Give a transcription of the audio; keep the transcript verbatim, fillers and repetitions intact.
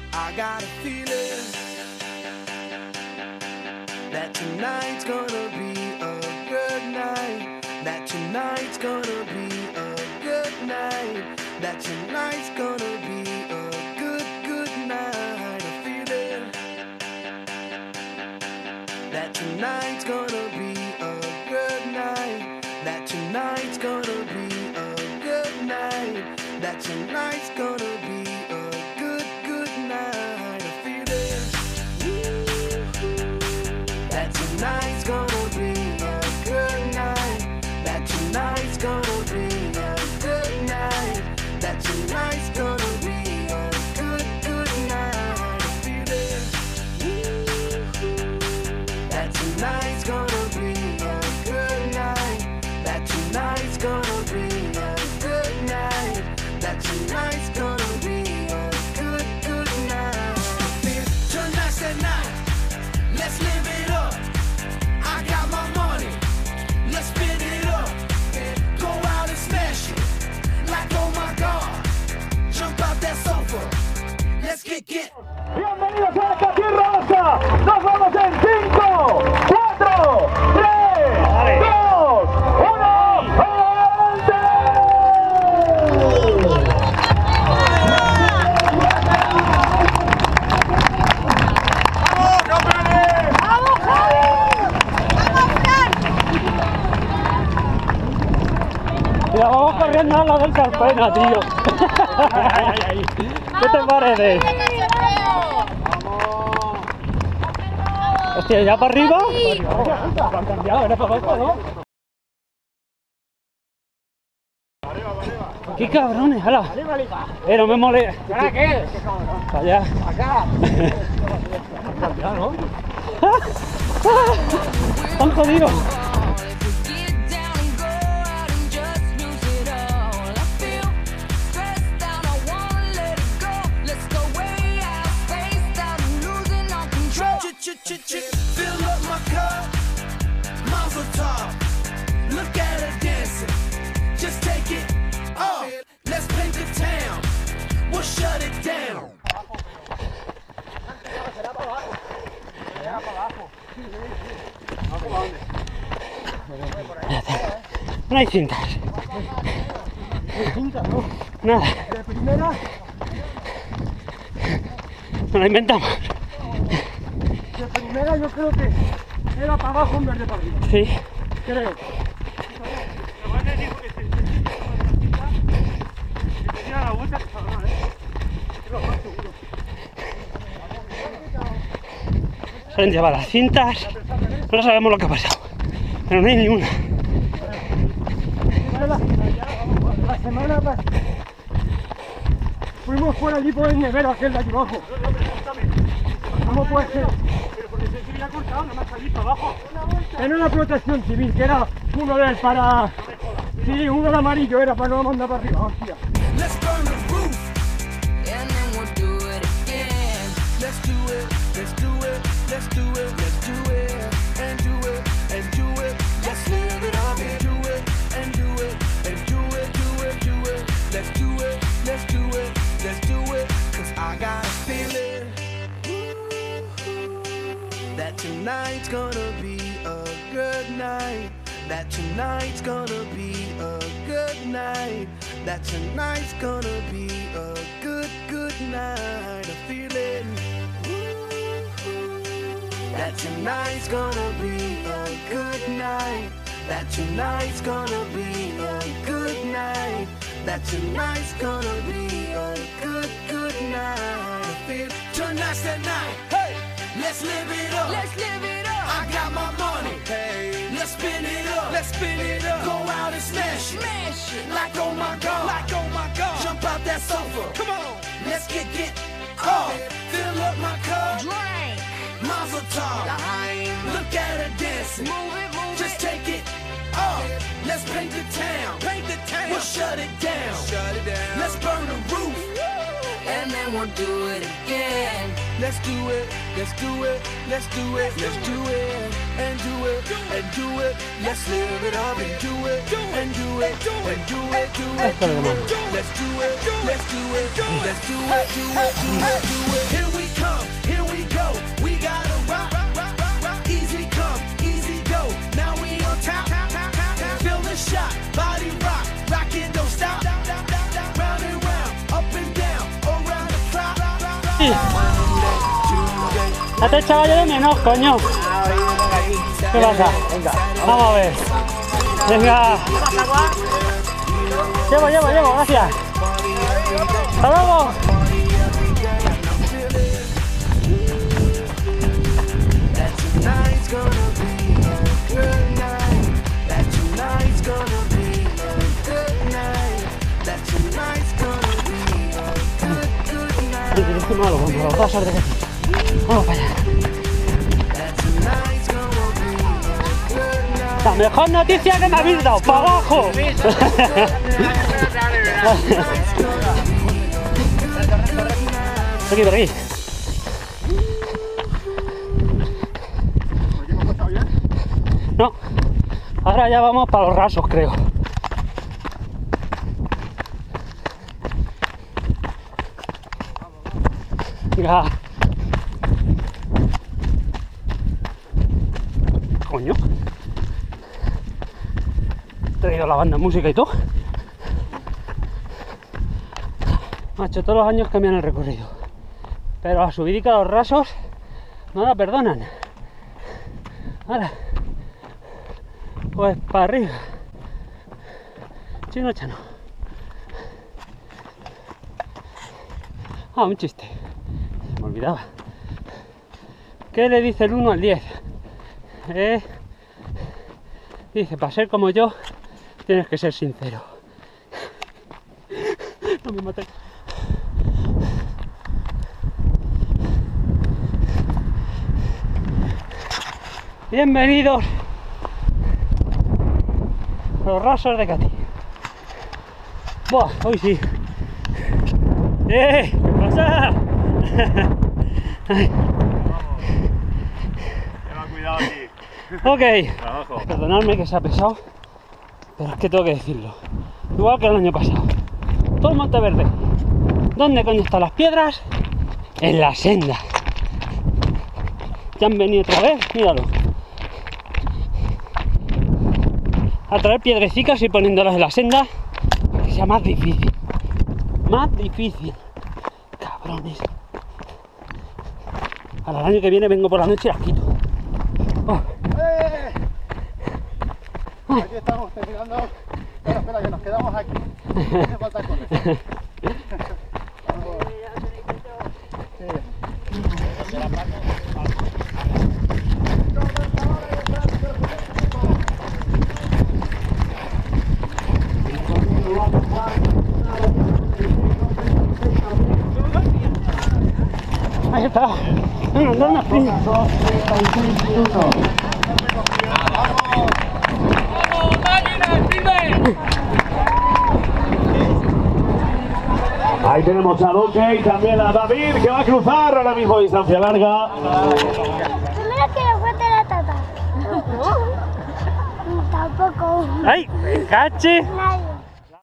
I got a feeling that tonight's gonna be a good night. That tonight's gonna be a good night. That tonight's gonna be a good, good night. A feeling that tonight's gonna be a good night. That tonight's gonna be a good night. That tonight's gonna be a good, good night. A feeling that tonight's gonna be a good night. That tonight's gonna be a good night. That tonight's gonna be a good, good night. A feeling that tonight's gonna be a good night. That tonight's gonna be a good night. That tonight's gonna be a good, good night. Tonight's the night. Let's live it up. I got my money. Let's spin it up. Go out and smash it. Like oh my God. Jump out that sofa. Let's get get. Bienvenidos a esta tierra rosa. Nos vamos en cinco, cuatro, tres, dos, uno. ¡Adelante! Mira, vamos corriendo a la del Carpena, tío. ¿Qué te parece? Hostia, ¿ya para arriba? Lo han cambiado, era para abajo, ¿no? ¡Qué cabrones! ¡Hala! ¡Eh, no me mole! ¿Ahora qué? ¡Para allá! Acá. Han cambiado, ¿no? ¡Han jodido! Fill up my cup, Mazel tov. Look at her dancing, just take it off. Let's paint the town, we'll shut it down. No hay cintas. Nada. De primera, Nos la inventamos. de primera yo creo que era para abajo en vez de para arriba. Sí. Creo. Se han llevado las cintas. No sabemos lo que ha pasado. Pero no hay ni una. La, la semana pasada fuimos por allí por el nevero aquel de allí abajo. ¿Cómo puede ser? Pero porque se había cortado, no me ha salido abajo. Era una protección civil, que era uno de para... Sí, uno de amarillo era para no mandar para arriba, hostia. Let's burn the roof, and then we'll do it again. Let's do it, let's do it, let's do it, let's do it, and do it, and do it. Let's live it up and do it, and do it, and do it, do it, do it. Let's do it, let's do it, let's do it. Cause I got a feeling that tonight's gonna be a good night. That tonight's gonna be a good night. That tonight's gonna be a good, good night. A feeling that tonight's gonna be a good night. That tonight's gonna be a good night. That tonight's gonna be a good, good night. I feel tonight's the night. Hey, let's live it up. Let's live it up. I got my money. Hey, let's spin it up. Let's spin it up. Go out and smash it. Smash it. Like oh my God. Like oh my God. Jump out that sofa. Come on. Let's get get off. Fill up my cup. Drink. Mazel tov. Look at her dancing. Move it, move Just it. Take it off. Let's paint the town. Paint the town. We'll shut it down. Shut it down. Let's burn the roof. And then and we'll do it again. Let's do it, let's do it, let's do it, let's do it, and do it, and do it. Let's live it up and do it, and do it, and do it, do it, do it. Let's do it, let's do it, let's do it, do it, do it, do it. Here we come, here we go. We gotta rock, rock, rock, rock. Easy come, easy go. Now we on top, feel the shot, body rock, rockin', don't stop. Round and round, up and down, around the clock. Ya te echaba yo de menos, coño. ¿Qué pasa? Venga, vamos a ver. Venga. Llevo, llevo, llevo, gracias. Hasta luego. Malo, vamos, vamos a pasar de aquí. Vamos para allá. La mejor noticia que me habéis dado, para abajo. Aquí, por aquí. No, ahora ya vamos para los rasos, creo. Venga. Coño. He traído la banda de música y todo. Macho, todos los años cambian el recorrido. Pero a subidica los rasos no la perdonan. Ahora. Pues para arriba. Chino chano. Ah, un chiste. Me olvidaba. ¿Qué le dice el uno al diez? ¿Eh? Dice, para ser como yo, tienes que ser sincero. No me mates. Bienvenidos a los rasos de Catí. Buah, hoy sí. ¡Eh! ¿Qué pasa? Lleva cuidado aquí. Ok, Trabajo. perdonadme que sea pesado, pero es que tengo que decirlo. Igual que el año pasado. Todo el Monteverde. ¿Dónde coño están las piedras? En la senda. Ya han venido otra vez, míralo. A traer piedrecicas y poniéndolas en la senda para que sea más difícil. Más difícil. Cabrones. Al año que viene vengo por la noche y las quito. Oh. ¡Eh! Aquí estamos terminando. Espera, espera, que nos quedamos aquí. No hace falta correr. Ahí está. Venga, anda una piña. Ahí tenemos a Duque y también a David, que va a cruzar ahora mismo a distancia larga. Primero que le fuerte la tata. Tampoco. ¡Ay! ¡Me cache! Nadie.